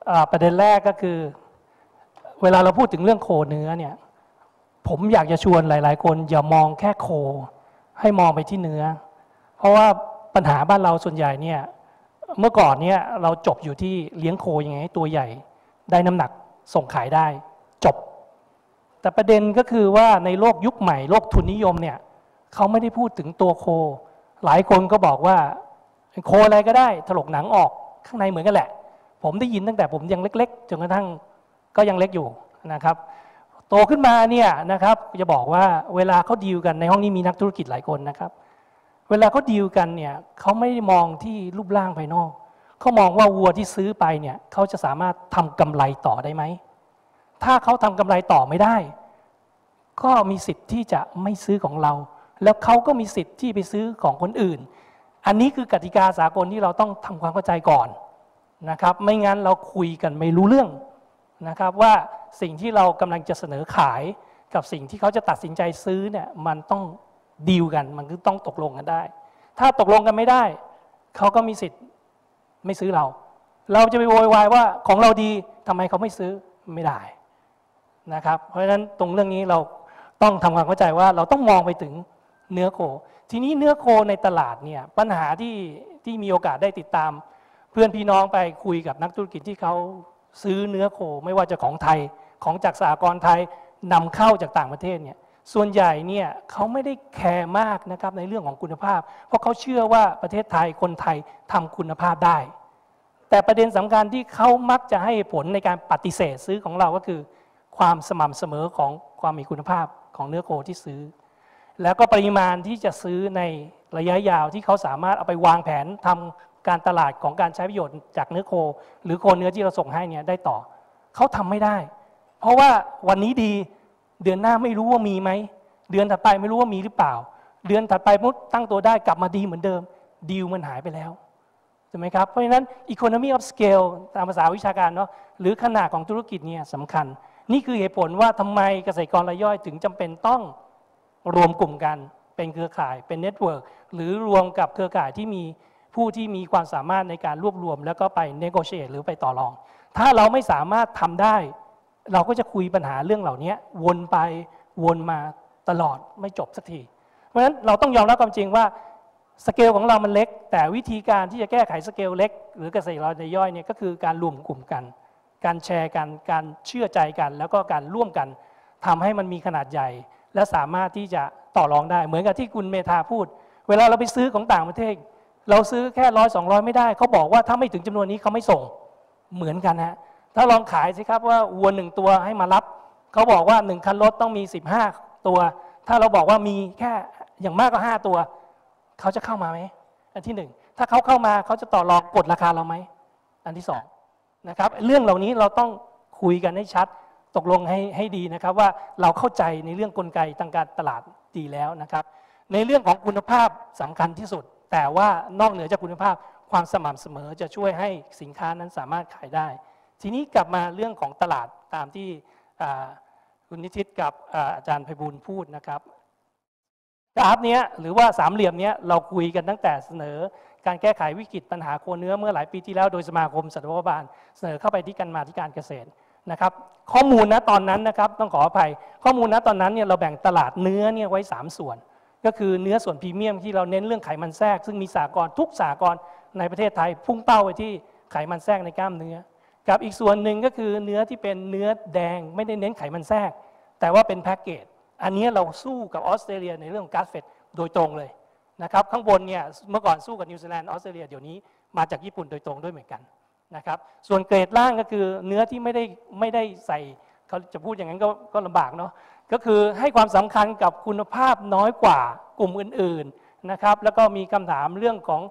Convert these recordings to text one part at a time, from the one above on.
ประเด็นแรกก็คือเวลาเราพูดถึงเรื่องโคเนื้อเนี่ยผมอยากจะชวนหลายๆคนอย่ามองแค่โคให้มองไปที่เนื้อเพราะว่าปัญหาบ้านเราส่วนใหญ่เนี่ยเมื่อก่อนเนี่ยเราจบอยู่ที่เลี้ยงโคยังไงให้ตัวใหญ่ได้น้ำหนักส่งขายได้จบแต่ประเด็นก็คือว่าในโลกยุคใหม่โลกทุนนิยมเนี่ยเขาไม่ได้พูดถึงตัวโคหลายคนก็บอกว่าโคอะไรก็ได้ถลกหนังออกข้างในเหมือนกันแหละผมได้ยินตั้งแต่ผมยังเล็กๆจนกระทั่งก็ยังเล็กอยู่นะครับโตขึ้นมาเนี่ยนะครับจะบอกว่าเวลาเขาดีลกันในห้องนี้มีนักธุรกิจหลายคนนะครับเวลาเขาดีลกันเนี่ยเขาไม่ได้มองที่รูปร่างภายนอกเขามองว่าวัวที่ซื้อไปเนี่ยเขาจะสามารถทำกำไรต่อได้ไหมถ้าเขาทำกำไรต่อไม่ได้ก็มีสิทธิ์ที่จะไม่ซื้อของเราแล้วเขาก็มีสิทธิ์ที่ไปซื้อของคนอื่นอันนี้คือกติกาสากลที่เราต้องทำความเข้าใจก่อนนะครับไม่งั้นเราคุยกันไม่รู้เรื่องนะครับว่าสิ่งที่เรากำลังจะเสนอขายกับสิ่งที่เขาจะตัดสินใจซื้อเนี่ยมันต้องดีลกันมันคือต้องตกลงกันได้ถ้าตกลงกันไม่ได้เขาก็มีสิทธิ์ไม่ซื้อเราจะไปโวยวายว่าของเราดีทำไมเขาไม่ซื้อไม่ได้นะครับเพราะฉะนั้นตรงเรื่องนี้เราต้องทำความเข้าใจว่าเราต้องมองไปถึงเนื้อโคทีนี้เนื้อโคในตลาดเนี่ยปัญหาที่มีโอกาสได้ติดตามเพื่อนพี่น้องไปคุยกับนักธุรกิจที่เขาซื้อเนื้อโคไม่ว่าจะของไทยของจากสหกรณ์ไทยนำเข้าจากต่างประเทศเนี่ยส่วนใหญ่เนี่ยเขาไม่ได้แคร์มากนะครับในเรื่องของคุณภาพเพราะเขาเชื่อว่าประเทศไทยคนไทยทำคุณภาพได้แต่ประเด็นสำคัญที่เขามักจะให้ผลในการปฏิเสธซื้อของเราก็คือความสม่ำเสมอของความมีคุณภาพของเนื้อโคที่ซื้อแล้วก็ปริมาณที่จะซื้อในระยะยาวที่เขาสามารถเอาไปวางแผนทำการตลาดของการใช้ประโยชน์จากเนื้อโคหรือโคเนื้อที่เราส่งให้เนี่ยได้ต่อเขาทำไม่ได้เพราะว่าวันนี้ดีเดือนหน้าไม่รู้ว่ามีไหมเดือนถัดไปไม่รู้ว่ามีหรือเปล่าเดือนถัดไปมุดตั้งตัวได้กลับมาดีเหมือนเดิมดีลมันหายไปแล้วใช่ไหมครับเพราะฉะนั้น economy of scale ตามภาษาวิชาการเนาะหรือขนาดของธุรกิจเนี่ยสำคัญนี่คือเหตุผลว่าทำไมเกษตรกรรายย่อยถึงจำเป็นต้องรวมกลุ่มกันเป็นเครือข่ายเป็นเน็ตเวิร์กหรือรวมกับเครือข่ายที่มีผู้ที่มีความสามารถในการรวบรวมแล้วก็ไป negotiate หรือไปต่อรองถ้าเราไม่สามารถทำได้เราก็จะคุยปัญหาเรื่องเหล่านี้วนไปวนมาตลอดไม่จบสักทีเพราะฉะนั้นเราต้องยอมรับความจริงว่าสเกลของเรามันเล็กแต่วิธีการที่จะแก้ไขสเกลเล็กหรือเกษตรกรรายย่อยเนี่ยก็คือการรวมกลุ่มกันการแชร์กันการเชื่อใจกันแล้วก็การร่วมกันทำให้มันมีขนาดใหญ่และสามารถที่จะต่อรองได้เหมือนกับที่คุณเมธาพูดเวลาเราไปซื้อของต่างประเทศเราซื้อแค่100-200ไม่ได้เขาบอกว่าถ้าไม่ถึงจำนวนนี้เขาไม่ส่งเหมือนกันฮะถ้าลองขายสิครับว่าวัว1ตัวให้มารับเขาบอกว่า1คันรถต้องมี15ตัวถ้าเราบอกว่ามีแค่อย่างมากก็5ตัวเขาจะเข้ามาไหมอันที่1ถ้าเขาเข้ามาเขาจะต่อรองกดราคาเราไหมอันที่2นะครับเรื่องเหล่านี้เราต้องคุยกันให้ชัดตกลงให้ดีนะครับว่าเราเข้าใจในเรื่องกลไกทางการตลาดดีแล้วนะครับในเรื่องของคุณภาพสำคัญที่สุดแต่ว่านอกเหนือจากคุณภาพความสม่ำเสมอจะช่วยให้สินค้านั้นสามารถขายได้ทีนี้กลับมาเรื่องของตลาดตามที่คุณนิติตกับอาจารย์ไพบูลย์พูดนะครับกราฟนี้หรือว่าสามเหลี่ยมนี้เราคุยกันตั้งแต่เสนอการแก้ไขวิกฤตปัญหาโคเนื้อเมื่อหลายปีที่แล้วโดยสมาคมสัตวบาลเสนอเข้าไปที่การมาธิการเกษตรนะครับข้อมูลณตอนนั้นนะครับต้องขออภัยข้อมูลณตอนนั้นเนี่ยเราแบ่งตลาดเนื้อเนี่ยไว้3ส่วนก็คือเนื้อส่วนพรีเมียมที่เราเน้นเรื่องไขมันแทรกซึ่งมีสหกรณ์ทุกสหกรณ์ในประเทศไทยพุ่งเป้าไปที่ไขมันแทรกในกล้ามเนื้อกับอีกส่วนหนึ่งก็คือเนื้อที่เป็นเนื้อแดงไม่ได้เน้นไขมันแทรกแต่ว่าเป็นแพ็กเกจอันนี้เราสู้กับออสเตรเลียในเรื่องก๊าซเฟตโดยตรงเลยนะครับข้างบนเนี่ยเมื่อก่อนสู้กับนิวซีแลนด์ออสเตรเลียเดี๋ยวนี้มาจากญี่ปุ่นโดยตรงด้วยเหมือนกันนะครับส่วนเกรดล่างก็คือเนื้อที่ไม่ได้ใส่เขาจะพูดอย่างนั้นก็ลำบากเนาะก็คือให้ความสำคัญกับคุณภาพน้อยกว่ากลุ่มอื่นๆนะครับแล้วก็มีคำถามเรื่องของ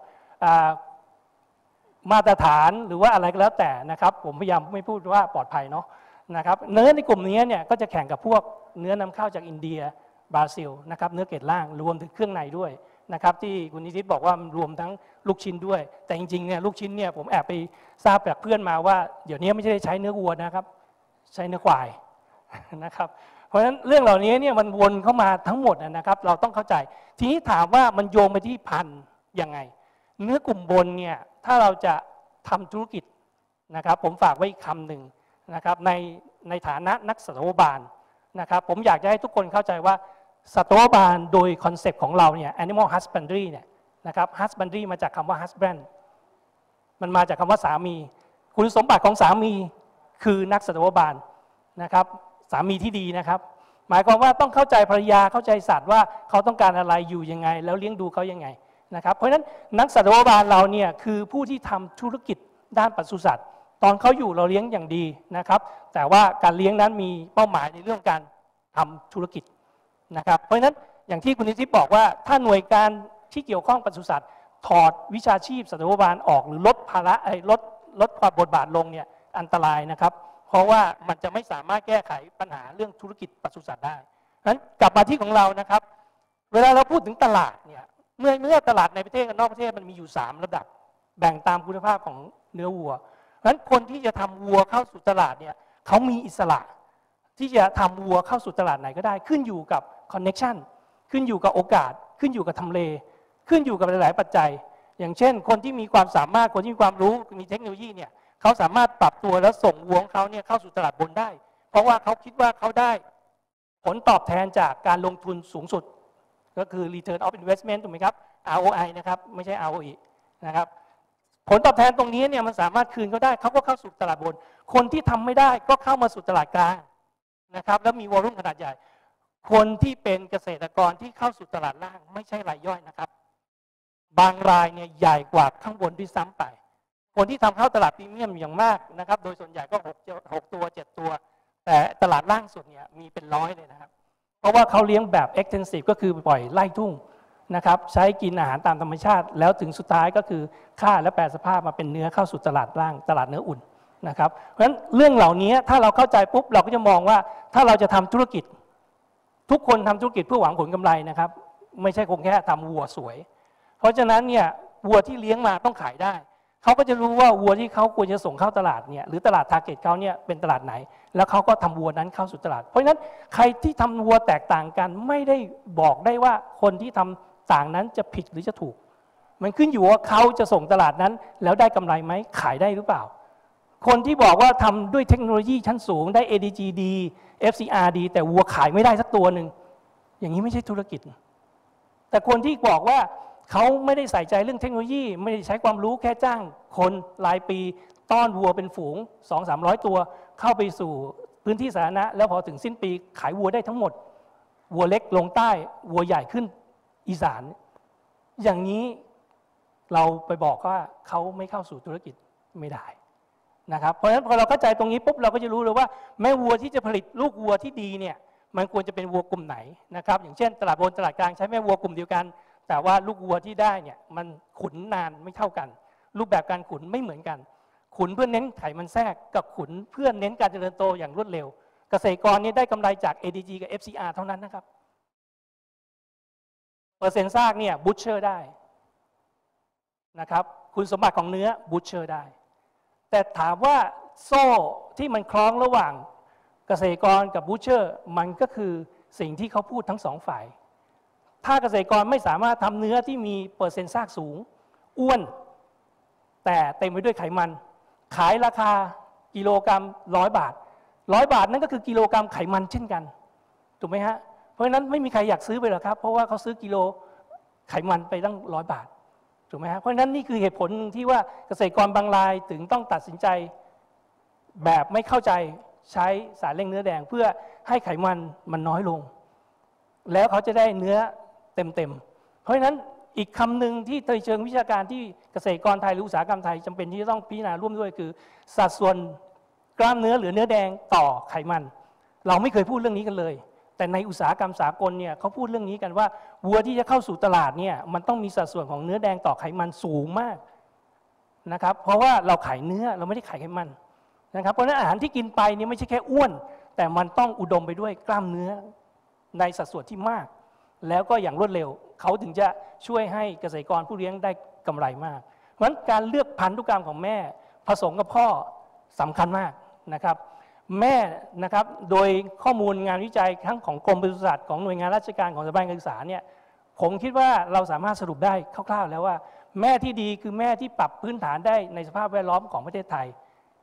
มาตรฐานหรือว่าอะไรก็แล้วแต่นะครับผมพยายามไม่พูดว่าปลอดภัยเนาะนะครับเนื้อในกลุ่มนี้เนี่ยก็จะแข่งกับพวกเนื้อนำเข้าจากอินเดียบราซิลนะครับเนื้อเกรดล่างรวมถึงเครื่องในด้วยนะครับที่คุณนิติตบอกว่ารวมทั้งลูกชิ้นด้วยแต่จริงๆเนี่ยลูกชิ้นเนี่ยผมแอบไปทราบจากเพื่อนมาว่าเดี๋ยวนี้ไม่ใช่ใช้เนื้อวัวนะครับใช้เนื้อควายนะครับเพราะฉะนั้นเรื่องเหล่านี้เนี่ยมันวนเข้ามาทั้งหมดนะครับเราต้องเข้าใจทีนี้ถามว่ามันโยงไปที่พันธุ์ยังไงเนื้อกลุ่มบนเนี่ยถ้าเราจะทำธุรกิจนะครับผมฝากไว้อีกคำหนึ่งนะครับในฐานะนักสัตวบาลนะครับผมอยากจะให้ทุกคนเข้าใจว่าสัตวบาลโดยคอนเซปต์ของเราเนี่ย animal husbandry เนี่ยนะครับ husbandry มาจากคำว่า husband มันมาจากคำว่าสามีคุณสมบัติของสามีคือนักสัตวบาลนะครับสามีที่ดีนะครับหมายความว่าต้องเข้าใจภรรยาเข้าใจสัตว์ว่าเขาต้องการอะไรอยู่ยังไงแล้วเลี้ยงดูเขายังไงนะครับเพราะฉะนั้นนักสัตวบาลเราเนี่ยคือผู้ที่ทำธุรกิจด้านปศุสัตว์ตอนเขาอยู่เราเลี้ยงอย่างดีนะครับแต่ว่าการเลี้ยงนั้นมีเป้าหมายในเรื่องการทำธุรกิจนะครับเพราะฉะนั้นอย่างที่คุณนิติบอกว่าถ้าหน่วยการที่เกี่ยวข้องปศุสัตว์ถอดวิชาชีพสัตวบาลออกหรือลดภาระลดความบทบาทลงเนี่ยอันตรายนะครับเพราะว่ามันจะไม่สามารถแก้ไขปัญหาเรื่องธุรกิจปศุสัตว์ได้ฉะนั้นกลับมาที่ของเรานะครับเวลาเราพูดถึงตลาดเนี่ยเมื่อตลาดในประเทศกับนอกประเทศมันมีอยู่3ระดับแบ่งตามคุณภาพของเนื้อวัวฉะนั้นคนที่จะทำวัวเข้าสู่ตลาดเนี่ยเขามีอิสระที่จะทำวัวเข้าสู่ตลาดไหนก็ได้ขึ้นอยู่กับคอนเน็กชันขึ้นอยู่กับโอกาสขึ้นอยู่กับทำเลขึ้นอยู่กับหลายๆปัจจัยอย่างเช่นคนที่มีความสามารถคนที่มีความรู้มีเทคโนโลยีเนี่ยเขาสามารถปรับตัวแล้วส่งวัวของเขาเนี่ยเข้าสู่ตลาดบนได้เพราะว่าเขาคิดว่าเขาได้ผลตอบแทนจากการลงทุนสูงสุดก็คือ Return of Investment ถูกไหมครับ ROI นะครับไม่ใช่ ROE นะครับผลตอบแทนตรงนี้เนี่ยมันสามารถคืนเขาได้เขาก็เข้าสู่ตลาดบนคนที่ทำไม่ได้ก็เข้ามาสู่ตลาดกลางนะครับแล้วมีวอลุ่มขนาดใหญ่คนที่เป็นเกษตรกรที่เข้าสู่ตลาดล่างไม่ใช่รายย่อยนะครับบางรายเนี่ยใหญ่กว่าข้างบนด้วยซ้ำไปคนที่ทำเข้าตลาดพรีเมียมอย่างมากนะครับโดยส่วนใหญ่ก็6 ตัว 7 ตัวแต่ตลาดล่างสุดเนี่ยมีเป็น100เลยนะครับเพราะว่าเขาเลี้ยงแบบ extensive ก็คือปล่อยไล่ทุ่งนะครับใช้กินอาหารตามธรรมชาติแล้วถึงสุดท้ายก็คือฆ่าและแปรสภาพมาเป็นเนื้อเข้าสู่ตลาดล่างตลาดเนื้ออุ่นนะครับเพราะฉะนั้นเรื่องเหล่านี้ถ้าเราเข้าใจปุ๊บเราก็จะมองว่าถ้าเราจะทำธุรกิจทุกคนทำธุรกิจเพื่อหวังผลกำไรนะครับไม่ใช่คงแค่ทำวัวสวยเพราะฉะนั้นเนี่ยวัวที่เลี้ยงมาต้องขายได้เขาก็จะรู้ว่าวัวที่เขาควรจะส่งเข้าตลาดเนี่ยหรือตลาดทาร์เก็ตเขาเนี่ยเป็นตลาดไหนแล้วเขาก็ทำวัวนั้นเข้าสู่ตลาดเพราะฉะนั้นใครที่ทำวัวแตกต่างกันไม่ได้บอกได้ว่าคนที่ทำต่างนั้นจะผิดหรือจะถูกมันขึ้นอยู่ว่าเขาจะส่งตลาดนั้นแล้วได้กำไรไหมขายได้หรือเปล่าคนที่บอกว่าทำด้วยเทคโนโลยีชั้นสูงได้ ADG ดี FCR ดีแต่วัวขายไม่ได้สักตัวหนึ่งอย่างนี้ไม่ใช่ธุรกิจแต่คนที่บอกว่าเขาไม่ได้ใส่ใจเรื่องเทคโนโลยีไม่ได้ใช้ความรู้แค่จ้างคนรายปีต้อนวัวเป็นฝูง 200-300 ตัวเข้าไปสู่พื้นที่สาธารณะแล้วพอถึงสิ้นปีขายวัวได้ทั้งหมดวัวเล็กลงใต้วัวใหญ่ขึ้นอีสานอย่างนี้เราไปบอกว่าเขาไม่เข้าสู่ธุรกิจไม่ได้นะครับเพราะฉะนั้นพอเราเข้าใจตรงนี้ปุ๊บเราก็จะรู้เลยว่าแม่วัวที่จะผลิตลูกวัวที่ดีเนี่ยมันควรจะเป็นวัวกลุ่มไหนนะครับอย่างเช่นตลาดบนตลาดกลางใช้แม่วัวกลุ่มเดียวกันแต่ว่าลูกวัวที่ได้เนี่ยมันขุนนานไม่เท่ากันรูปแบบการขุนไม่เหมือนกันขุนเพื่อเน้นไขมันแทรกกับขุนเพื่อเน้นการเจริญโตอย่างรวดเร็วเกษตรกรนี่ได้กำไรจาก ADG กับ FCR เท่านั้นนะครับเปอร์เซ็นต์ซากเนี่ยบูชเชอร์ได้นะครับคุณสมบัติของเนื้อบูชเชอร์ได้แต่ถามว่าโซ่ที่มันคล้องระหว่างเกษตรกรกับบูชเชอร์มันก็คือสิ่งที่เขาพูดทั้งสองฝ่ายถ้าเกษตรกรไม่สามารถทำเนื้อที่มีเปอร์เซ็นต์ซากสูงอ้วนแต่เต็มไปด้วยไขมันขายราคากิโลกรัม100 บาท100 บาทนั่นก็คือกิโลกรัมไขมันเช่นกันถูกไหมฮะเพราะฉะนั้นไม่มีใครอยากซื้อไปหรอกครับเพราะว่าเขาซื้อกิโลไขมันไปตั้ง100 บาทถูกไหมฮะเพราะฉะนั้นนี่คือเหตุผลที่ว่าเกษตรกรบางรายถึงต้องตัดสินใจแบบไม่เข้าใจใช้สารเร่งเนื้อแดงเพื่อให้ไขมันน้อยลงแล้วเขาจะได้เนื้อเต็มเพราะฉะนั้นอีกคำหนึ่งที่ในเชิงวิชาการที่เกษตรกรไทยหรืออุตสาหกรรมไทยจำเป็นที่จะต้องพิจารณาร่วมด้วยคือสัดส่วนกล้ามเนื้อหรือเนื้อแดงต่อไขมันเราไม่เคยพูดเรื่องนี้กันเลยแต่ในอุตสาหกรรมสากลเนี่ยเขาพูดเรื่องนี้กันว่าวัวที่จะเข้าสู่ตลาดเนี่ยมันต้องมีสัดส่วนของเนื้อแดงต่อไขมันสูงมากนะครับเพราะว่าเราขายเนื้อเราไม่ได้ขายไขมันนะครับเพราะฉะนั้นอาหารที่กินไปเนี่ยไม่ใช่แค่อ้วนแต่มันต้องอุดมไปด้วยกล้ามเนื้อในสัดส่วนที่มากแล้วก็อย่างรวดเร็วเขาถึงจะช่วยให้เกษตรกรผู้เลี้ยงได้กำไรมากเพราะฉะนั้นการเลือกพันธุกรรมของแม่ผสมกับพ่อสำคัญมากนะครับแม่นะครับโดยข้อมูลงานวิจัยทั้งของกรมปศุสัตว์ของหน่วยงานราชการของสถาบันการศึกษาเนี่ยผมคิดว่าเราสามารถสรุปได้คร่าวๆแล้วว่าแม่ที่ดีคือแม่ที่ปรับพื้นฐานได้ในสภาพแวดล้อมของประเทศไทย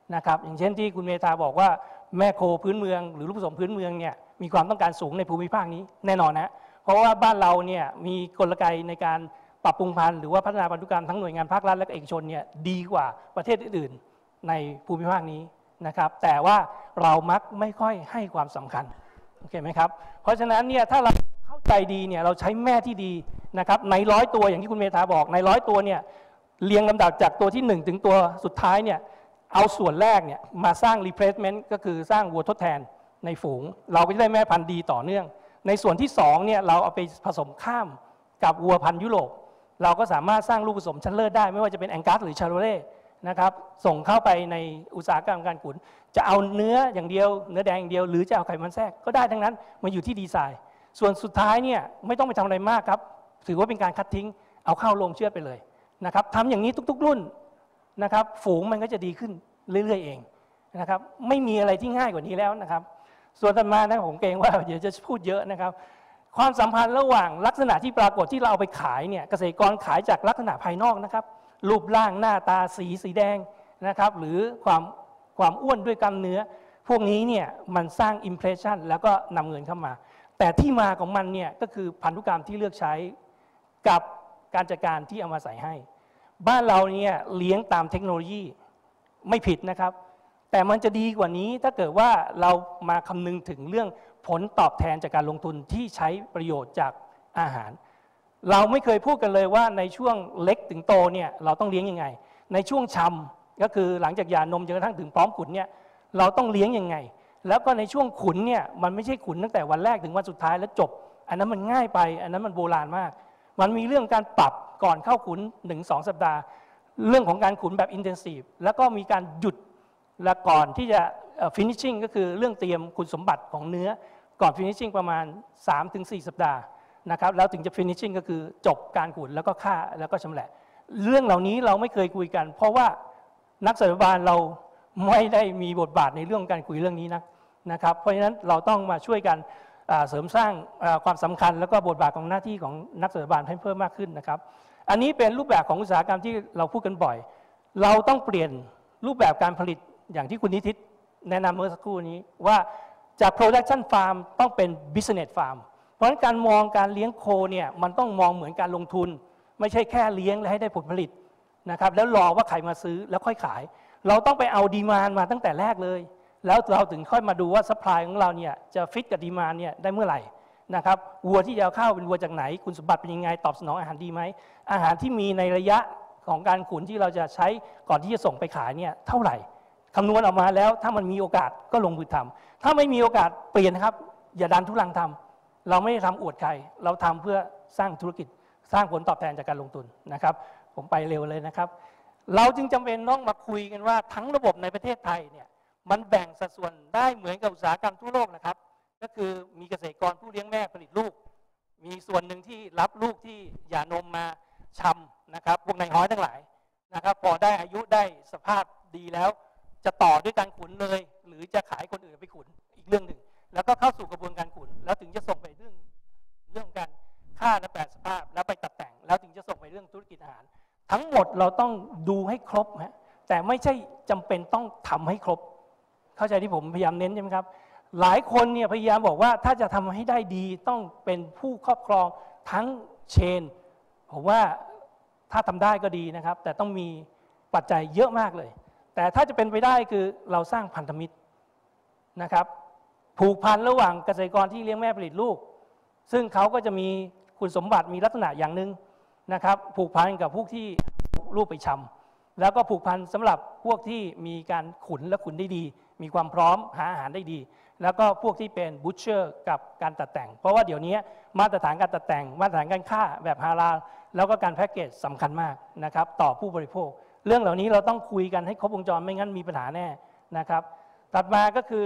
นะครับอย่างเช่นที่คุณเมธาบอกว่าแม่โคพื้นเมืองหรือลูกผสมพื้นเมืองเนี่ยมีความต้องการสูงในภูมิภาคนี้แน่นอนนะเพราะว่าบ้านเราเนี่ยมีกลไกในการปรับปรุงพันธุ์หรือว่าพัฒนาพันธุกรรมทั้งหน่วยงานภาครัฐและเอกชนเนี่ยดีกว่าประเทศอื่นๆในภูมิภาคนี้นะครับแต่ว่าเรามักไม่ค่อยให้ความสำคัญโอเคไหมครับเพราะฉะนั้นเนี่ยถ้าเราเข้าใจดีเนี่ยเราใช้แม่ที่ดีนะครับใน100 ตัวอย่างที่คุณเมธาบอกใน100 ตัวเนี่ยเรียงลำดับจากตัวที่1ถึงตัวสุดท้ายเนี่ยเอาส่วนแรกเนี่ยมาสร้าง replacement ก็คือสร้างวัวทดแทนในฝูงเราก็จะได้แม่พันธุ์ดีต่อเนื่องในส่วนที่2เนี่ยเราเอาไปผสมข้ามกับวัวพันธุ์ยุโรปเราก็สามารถสร้างลูกผสมชั้นเลิศได้ไม่ว่าจะเป็นแองกัสหรือชาโรเล่นะครับส่งเข้าไปในอุตสาหกรรมการขุนจะเอาเนื้ออย่างเดียวเนื้อแดงอย่างเดียวหรือจะเอาไขมันแทรกก็ได้ทั้งนั้นมาอยู่ที่ดีไซน์ส่วนสุดท้ายเนี่ยไม่ต้องไปทำอะไรมากครับถือว่าเป็นการคัดทิ้งเอาเข้าโรงเชือดไปเลยนะครับทำอย่างนี้ทุกๆรุ่นนะครับฝูงมันก็จะดีขึ้นเรื่อยๆเองนะครับไม่มีอะไรที่ง่ายกว่านี้แล้วนะครับส่วนต่อมานะผมเกรงว่าเดี๋ยวจะพูดเยอะนะครับความสัมพันธ์ระหว่างลักษณะที่ปรากฏที่เราเอาไปขายเนี่ยเกษตรกรขายจากลักษณะภายนอกนะครับรูปร่างหน้าตาสีแดงนะครับหรือความอ้วนด้วยกล้ามเนื้อพวกนี้เนี่ยมันสร้าง impression แล้วก็นำเงินเข้ามาแต่ที่มาของมันเนี่ยก็คือพันธุกรรมที่เลือกใช้กับการจัดการที่เอามาใส่ให้บ้านเราเนี่ยเลี้ยงตามเทคโนโลยีไม่ผิดนะครับแต่มันจะดีกว่านี้ถ้าเกิดว่าเรามาคำนึงถึงเรื่องผลตอบแทนจากการลงทุนที่ใช้ประโยชน์จากอาหารเราไม่เคยพูดกันเลยว่าในช่วงเล็กถึงโตเนี่ยเราต้องเลี้ยงยังไงในช่วงชำก็คือหลังจากหย่านมจนกระทั่งถึงพร้อมขุนเนี่ยเราต้องเลี้ยงยังไงแล้วก็ในช่วงขุนเนี่ยมันไม่ใช่ขุนตั้งแต่วันแรกถึงวันสุดท้ายแล้วจบอันนั้นมันง่ายไปอันนั้นมันโบราณมากมันมีเรื่องการปรับก่อนเข้าขุน 1-2 สัปดาห์เรื่องของการขุนแบบอินเทนซีฟแล้วก็มีการหยุดและก่อนที่จะfinishing ก็คือเรื่องเตรียมคุณสมบัติของเนื้อก่อน finishing ประมาณ 3-4 สัปดาห์นะครับแล้วถึงจะ finishing ก็คือจบการขุนแล้วก็ฆ่าแล้วก็ชำแหละเรื่องเหล่านี้เราไม่เคยคุยกันเพราะว่านักสัตวบาลเราไม่ได้มีบทบาทในเรื่องการคุยเรื่องนี้นะครับเพราะฉะนั้นเราต้องมาช่วยกันเสริมสร้างความสำคัญแล้วก็บทบาทของหน้าที่ของนักสัตวบาลให้เพิ่มมากขึ้นนะครับอันนี้เป็นรูปแบบของอุตสาหกรรมที่เราพูดกันบ่อยเราต้องเปลี่ยนรูปแบบการผลิตอย่างที่คุณนิติศแนะนำเมื่อสักครู่นี้ว่าจาก production farm ต้องเป็น business farm เพราะฉะนั้นการมองการเลี้ยงโคเนี่ยมันต้องมองเหมือนการลงทุนไม่ใช่แค่เลี้ยงและให้ได้ผลผลิตนะครับแล้วรอว่าใครมาซื้อแล้วค่อยขายเราต้องไปเอาดีมานด์มาตั้งแต่แรกเลยแล้วเราถึงค่อยมาดูว่าซัพพลายของเราเนี่ยจะฟิตกับดีมานด์เนี่ยได้เมื่อไหร่นะครับวัวที่จะเอาเข้าเป็นวัวจากไหนคุณสมบัติเป็นยังไงตอบสนองอาหารดีไหมอาหารที่มีในระยะของการขุนที่เราจะใช้ก่อนที่จะส่งไปขายเนี่ยเท่าไหร่คำนวณออกมาแล้วถ้ามันมีโอกาสก็ลงมือทำถ้าไม่มีโอกาสเปลี่ยนครับอย่าดันทุลังทำเราไม่ได้ทำอวดใครเราทำเพื่อสร้างธุรกิจสร้างผลตอบแทนจากการลงทุนนะครับผมไปเร็วเลยนะครับเราจึงจำเป็นต้องมาคุยกันว่าทั้งระบบในประเทศไทยเนี่ยมันแบ่งสัดส่วนได้เหมือนกับอุตสาหกรรมทั่วโลกนะครับก็คือมีเกษตรกรผู้เลี้ยงแม่ผลิตลูกมีส่วนหนึ่งที่รับลูกที่หย่านมมาชำนะครับพวกนายฮ้อยทั้งหลายนะครับพอได้อายุได้สภาพดีแล้วจะต่อด้วยการขุนเลยหรือจะขายคนอื่นไปขุนอีกเรื่องหนึ่งแล้วก็เข้าสู่กระบวนการขุนแล้วถึงจะส่งไปเรื่องการฆ่าและแปรสภาพแล้วไปตัดแต่งแล้วถึงจะส่งไปเรื่องธุรกิจอาหารทั้งหมดเราต้องดูให้ครบฮะแต่ไม่ใช่จำเป็นต้องทำให้ครบเข้าใจที่ผมพยายามเน้นใช่ไหมครับหลายคนเนี่ยพยายามบอกว่าถ้าจะทำให้ได้ดีต้องเป็นผู้ครอบครองทั้งเชนผมว่าถ้าทำได้ก็ดีนะครับแต่ต้องมีปัจจัยเยอะมากเลยแต่ถ้าจะเป็นไปได้คือเราสร้างพันธมิตรนะครับผูกพันระหว่างเกษตรกรที่เลี้ยงแม่ผลิตลูกซึ่งเขาก็จะมีคุณสมบัติมีลักษณะอย่างหนึ่งนะครับผูกพันกับพวกที่ลูกไปชำแล้วก็ผูกพันสำหรับพวกที่มีการขุนและขุนได้ดีมีความพร้อมหาอาหารได้ดีแล้วก็พวกที่เป็นบูชเชอร์กับการตัดแต่งเพราะว่าเดี๋ยวนี้มาตรฐานการตัดแต่งมาตรฐานการฆ่าแบบฮาลาลแล้วก็การแพ็กเกจสำคัญมากนะครับต่อผู้บริโภคเรื่องเหล่านี้เราต้องคุยกันให้ครบวงจรไม่งั้นมีปัญหาแน่นะครับถัดมาก็คือ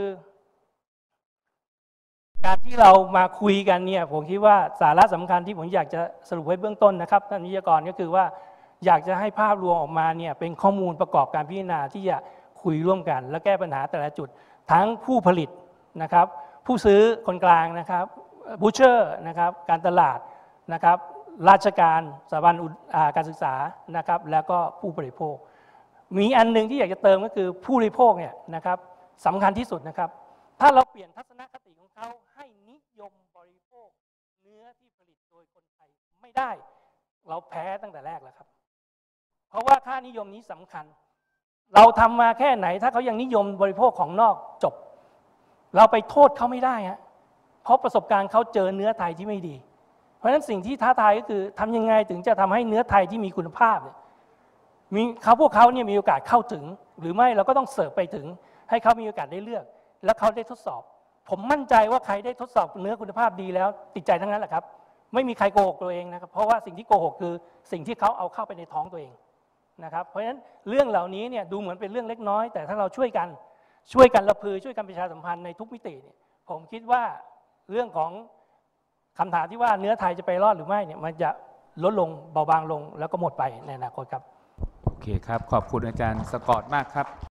การที่เรามาคุยกันเนี่ยผมคิดว่าสาระสำคัญที่ผมอยากจะสรุปไว้เบื้องต้นนะครับท่านวิทยากรก็คือว่าอยากจะให้ภาพรวมออกมาเนี่ยเป็นข้อมูลประกอบการพิจารณาที่จะคุยร่วมกันและแก้ปัญหาแต่ละจุดทั้งผู้ผลิตนะครับผู้ซื้อคนกลางนะครับบูชเชอร์นะครับการตลาดนะครับราชการสถาบันการศึกษานะครับแล้วก็ผู้บริโภคมีอันหนึ่งที่อยากจะเติมก็คือผู้บริโภคเนี่ยนะครับสำคัญที่สุดนะครับถ้าเราเปลี่ยนทัศนคติของเขาให้นิยมบริโภคเนื้อที่ผลิตโดยคนไทยไม่ได้เราแพ้ตั้งแต่แรกแล้วครับเพราะว่าค่านิยมนี้สำคัญเราทำมาแค่ไหนถ้าเขายังนิยมบริโภคของนอกจบเราไปโทษเขาไม่ได้ฮะเพราะประสบการณ์เขาเจอเนื้อไทยที่ไม่ดีเพราะฉะนั้นสิ่งที่ท้าทายก็คือทำยังไงถึงจะทำให้เนื้อไทยที่มีคุณภาพเนี่ยพวกเขาเนี่ยมีโอกาสเข้าถึงหรือไม่เราก็ต้องเสิร์ฟไปถึงให้เขามีโอกาสได้เลือกและเขาได้ทดสอบผมมั่นใจว่าใครได้ทดสอบเนื้อคุณภาพดีแล้วติดใจทั้งนั้นแหละครับไม่มีใครโกหกตัวเองนะครับเพราะว่าสิ่งที่โกหกคือสิ่งที่เขาเอาเข้าไปในท้องตัวเองนะครับเพราะฉะนั้นเรื่องเหล่านี้เนี่ยดูเหมือนเป็นเรื่องเล็กน้อยแต่ถ้าเราช่วยกันระพือช่วยกันประชาสัมพันธ์ในทุกมิติเนี่ยผมคิดว่าเรื่องของคำถามที่ว่าเนื้อไทยจะไปรอดหรือไม่เนี่ยมันจะลดลงเบาบางลงแล้วก็หมดไปในอนาคตครับโอเคครับขอบคุณอาจารย์สกอตมากครับ